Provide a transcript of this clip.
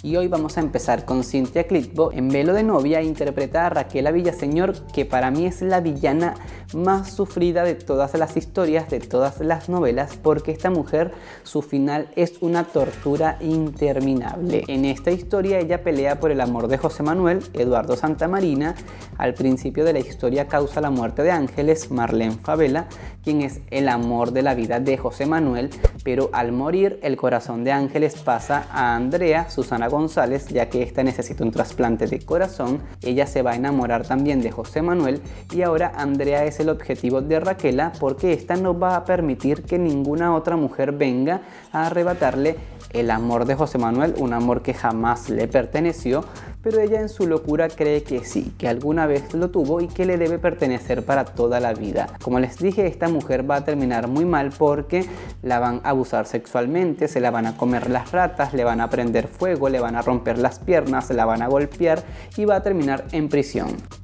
y hoy vamos a empezar con Cynthia Clitbo. En Velo de novia interpreta a Raquela Villaseñor, que para mí es la villana más sufrida de todas las historias, de todas las novelas, porque esta mujer, su final es una tortura interminable. En esta historia ella pelea por el amor de José Manuel, Eduardo Santamarina. Al principio de la historia causa la muerte de Ángeles, Marlene Favela, quien es el amor de la vida de José Manuel, pero al morir el corazón de Ángeles pasa a Andrea Susana González, ya que esta necesita un trasplante de corazón. Ella se va a enamorar también de José Manuel y ahora Andrea es el objetivo de Raquela, porque esta no va a permitir que ninguna otra mujer venga a arrebatarle el amor de José Manuel, un amor que jamás le perteneció, pero ella en su locura cree que sí, que alguna vez lo tuvo y que le debe pertenecer para toda la vida. Como les dije, esta mujer va a terminar muy mal porque la van a abusar sexualmente, se la van a comer las ratas, le van a prender fuego, le van a romper las piernas, la van a golpear y va a terminar en prisión.